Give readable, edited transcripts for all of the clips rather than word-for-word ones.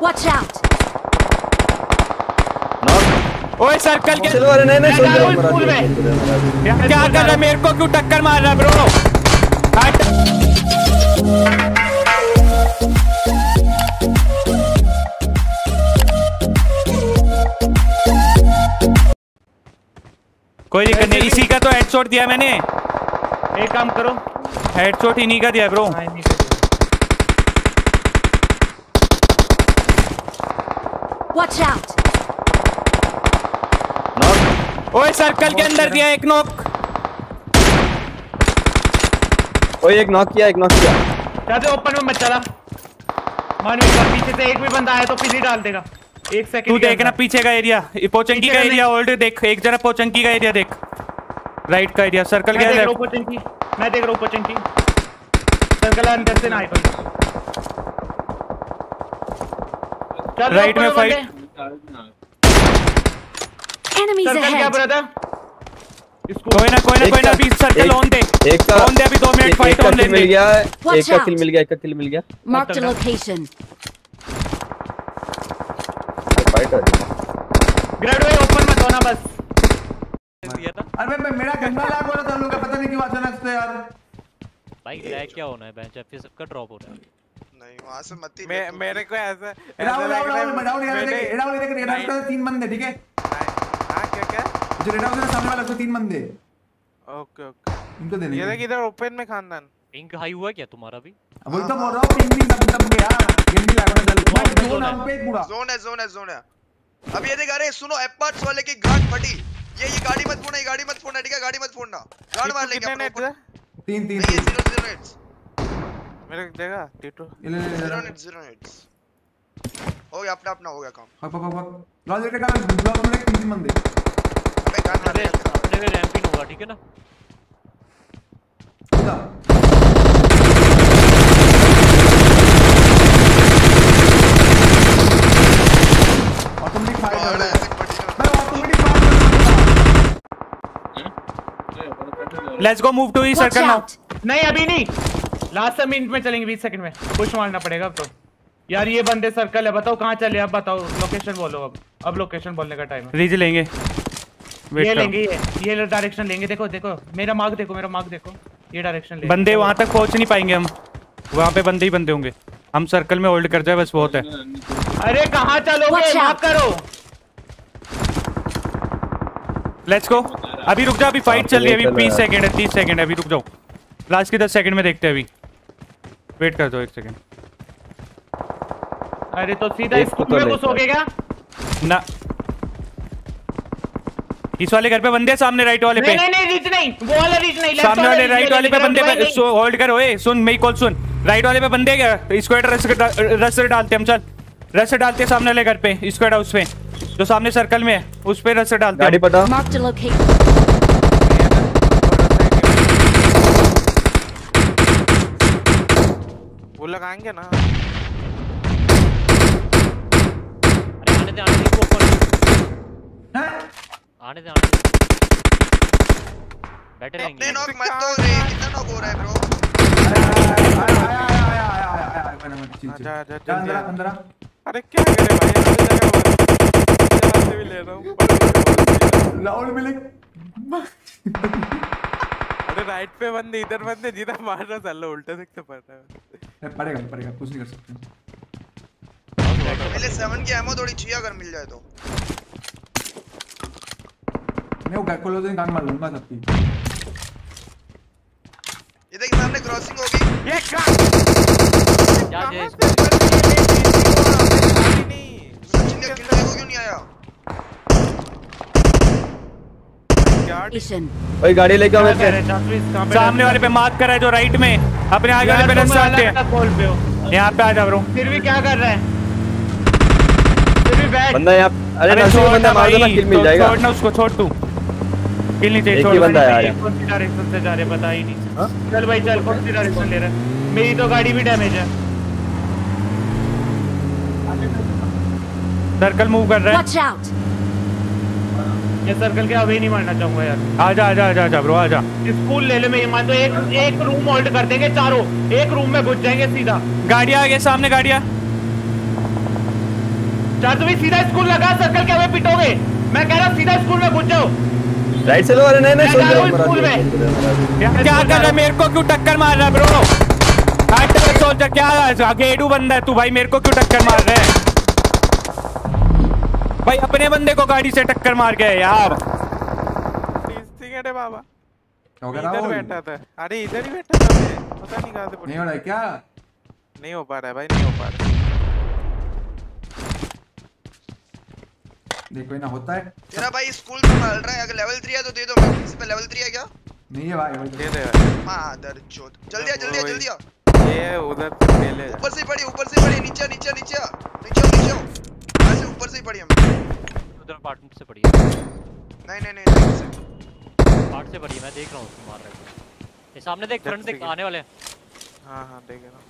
Watch out! ओए circle के नहीं स्कूल में क्या कर रहा है? मेरे को क्यों टक्कर मार रहा है ब्रो? हट। कोई दिक्कत नहीं, इसी का तो हेडशॉट दिया मैंने। एक काम करो, हेडशॉट इन्हीं का दिया ब्रो। Watch out! ओए सर्कल के अंदर दिया एक नॉक। ओए एक नॉक किया चाहते ओपन में मत चला। मानवीय पीछे से एक भी बंदा आया तो पीछे डाल देगा। एक सेकंड तू देखना पीछे का एरिया, पोचंकी का एरिया होल्ड देख। एक जरा पोचंकी का एरिया देख, राइट का एरिया। सर्कल क्या है? मैं देख रहा हूं पोचंकी। सर्कल अंदर से ना आए कोई। राइट में फाइट। Enemies सर्कल क्या ahead! ब्रदर? कोई ना अभी सर्कल ऑन दे। ऑन दे, अभी 2 मिनट फाइट ऑन मिल गया। एक का किल मिल गया। Marked a location. फाइट हो रही है। ग्रेड वे ओपन मत होना बस। अरे मेरा गंदा लैग हो रहा था, लोग पता नहीं क्यों अचानक से यार। भाई लैग क्या होना है? बेंच पे सबका ड्रॉप हो रहा है। नहीं वहां से मत ही मेरे को ऐसा डाउन देख 3 बंदे, ठीक है? हां क्या जो रेड हाउस के सामने वाला 3 बंदे। ओके इनको देने ये देख इधर ओपन में खानदान। पिंक हाई हुआ क्या तुम्हारा भी? अब तो बोल रहा हूं पिंग भी सब गया। गेम भी लागना चल। भाई जोन हम पे पूरा जोन है। अब ये देख, अरे सुनो, एपार्ट्स वाले की गार्ड फटी। ये गाड़ी मत फोड़ना, ठीक है? गाड़ी मत फोड़ना, गार्ड मार लेंगे अपन। 3 0 मेरे देगा टीटू 0 नेट्स हो गया। अपना हो गया काम। पक लॉज रेट का ब्लॉक में 3 बंदे। अबे गार्ड मार ले। अरे रैंपिंग होगा, ठीक है ना? Automatic fire let's go move to the circle now. नहीं अभी नहीं, लास्ट मिनट में चलेंगे। 20 सेकंड में पुश मारना पड़ेगा अब तो। यार ये बंदे सर्कल है, बताओ कहां चले? अब बताओ लोकेशन बोलो। अब लोकेशन बोलने का टाइम है। रीज लेंगे, ये लेंगे, ये डायरेक्शन लेंगे। देखो मेरा मार्क देखो, ये डायरेक्शन लेंगे। बंदे वहां तक पहुंच नहीं पाएंगे हम, वहां पे बंदे ही बंदे होंगे। हम सर्कल में होल्ड कर जाए बस, बहुत है। अरे कहां चलोगे? माफ करो। Let's go. अभी रुक जा, अभी फाइट चल रही है। अभी 20 सेकंड है, 30 सेकंड है। अभी रुक जाओ, लास्ट के 10 सेकंड में देखते हैं। अभी वेट कर दो 1 सेकंड। अरे तो सीधा स्कूल में घुसोगे क्या? ना, इस वाले घर पे बंदे, सामने राइट वाले पे। नहीं रीच नहीं, वो वाला रीच नहीं। सामने वाले राइट वाले पे बंदे। होल्ड कर, ओए सुन मेरी कॉल सुन। राइट वाले पे बंदे क्या, स्क्वाड रस डालते हम। चल रस डालते सामने वाले घर पे, स्क्वाड हाउस पे जो सामने सर्कल में है, उस पे रस डालते। गाड़ी पटा। Marked a location. वो लगाएंगे ना। अरे आने दे ऊपर। आने दे बैठे रहेंगे। अपने नॉक मत दो रे, कितना नॉक हो रहा है ब्रो? आया अंदर। अरे क्या करे भाई, भी ले रहा हूं लाउड मिले। अरे राइट पे बंदे, इधर बंदे, जिधर मार रहा चल उल्टे दिखते पड़ रहा है। पड़ेगा कुछ नहीं कर सकते। पहले 7 की एमो थोड़ी चाहिए अगर मिल जाए तो। मैं वो गैकोलो से गान मार लूंगा सबकी। ये देख सामने क्रॉसिंग होगी। ये क्या सचिन का किल देखो क्यों नहीं आया? ओए गाड़ी लेके आओ। सामने वाले पे मार्क करा है जो राइट में, अपने आगे वाले पे रस डालते हैं। यहाँ पे आ जा ब्रो। फिर भी क्या कर रहा है? फिर भी बैठ बंदा यहाँ। अरे बंदा मार दो ना, किल मिल जाएगा। छोड़ना उसको, छोड़ तू। किल नहीं चाहिए, छोड़। बंदा है यार। कौन सी डायरेक्शन से जा रहे पता ही नहीं। चल भाई चल, कौन सी डायरेक्शन ले रहा है? मेरी तो गाड़ी भी डैमेज है। सर्कल मूव कर रहा है। Watch out! ये सर्कल के अभी नहीं मारना चाहूंगा यार। आजा ब्रो आजा। स्कूल ले ले। मैं मान तो एक रूम होल्ड कर देंगे चारों, एक रूम में घुस जाएंगे सीधा। गाड़ियां आ गए सामने, गाड़ियां। चार तुम्हें सीधा स्कूल लगा, सर्कल के हमें पिटोगे। मैं कह रहा हूँ सीधा स्कूल में घुस जाओ। राइट से लो। अरे नहीं मैं जा रहा हूँ स्कूल में। क्या कर रहा है? मेरे को क्यों टक्कर मार रहा है ब्रो? सोल्जर क्या गेडू बंदा है तू भाई, मेरे को क्यों टक्कर मार रहा है भाई? अपने बंदे को गाड़ी से टक्कर मार गए यार। अरे बाबा हो गया इधर वो? बैठा था। अरे इधर ही बैठा था मैं, पता नहीं कहां से नहीं हो रहा है क्या? नहीं हो पा रहा है भाई, नहीं हो पा रहा। देखो ना होता है तेरा भाई स्कूल में मार रहा है। अगर लेवल 3 है तो दे दो। इस पे लेवल 3 है क्या? नहीं है भाई, दे दे भाई। मादर चोद। जल्दी आ जल्दी आ जल्दी आ। ये उधर से पहले ऊपर से पड़ी, ऊपर से पड़ी। नीचे नीचे नीचे आ, नीचे नीचे यहां से ऊपर से ही पड़ी हम। उधर अपार्टमेंट से पड़ी है, नहीं नहीं नहीं नहीं से पार्ट से पड़ी है। मैं देख रहा हूँ उसको मार रहा है। ये सामने देख, फ्रंट देख, आने वाले हैं। हां हां देख रहा हूं।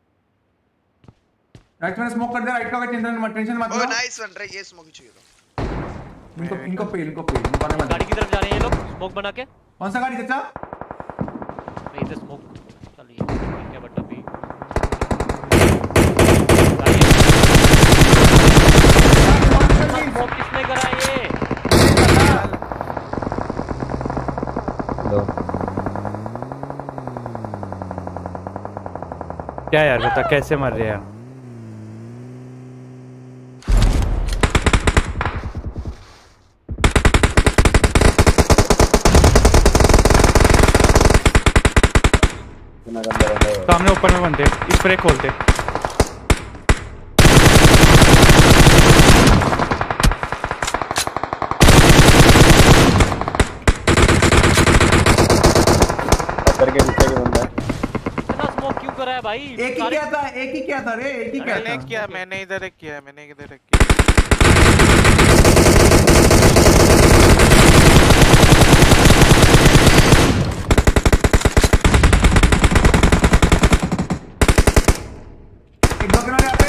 राइट में स्मोक कर दे। राइट का टेंशन मत ओ लो। नाइस वन रे। ये स्मोक चाहिए था। इनको पे निकालने मत। गाड़ी की तरफ जा रहे हैं ये लोग, स्मोक बना के। कौन सा गाड़ी चाचा? मैं इधर स्मोक चलिए क्या बट अभी स्मोक किसने करा ये? क्या यार बता कैसे मर रहे हैं? सामने ऊपर में बंदे, स्प्रे खोलते। करके पीछे के बंदा है। इतना स्मोक क्यों करा है भाई? एक ही क्या था? एक ही क्या था रे? एक ही क्या मैंने था? किया, मैंने इधर एक किया, मैंने इधर एक किया। एक दो किनारे यहाँ पे।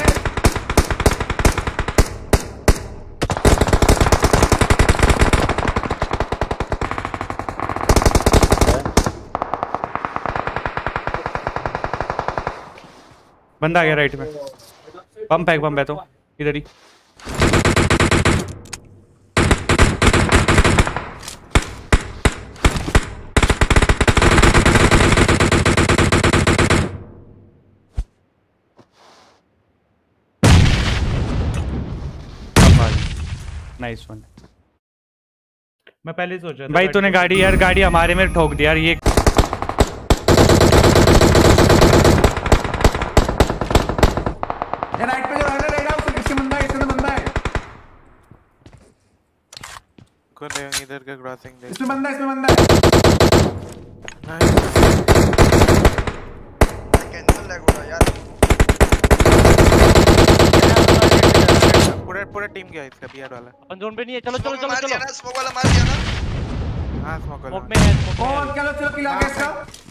बंदा आ गया राइट में। पंप है तो इधर ही। Nice one. मैं पहले ही सोचा था भाई तूने गाड़ी हमारे में ठोक दिया यार। ये राइट पे जो रहने रहेगा इसके बंदा है, इसके बंदा है। कौन है इधर का क्रॉसिंग देख। इसमें बंदा है, इसमें बंदा है। कैंसिल लैग हो रहा है यार। पूरा टीम गया इसका बियर वाला। अपन जोन पे नहीं है। चलो चलो चलो मार चलो। दिया ना, स्मोक वाला मार दिया ना। हां स्मोक स्मोक में है, स्मोक में और है। चलो चलो किल आ गया इसका।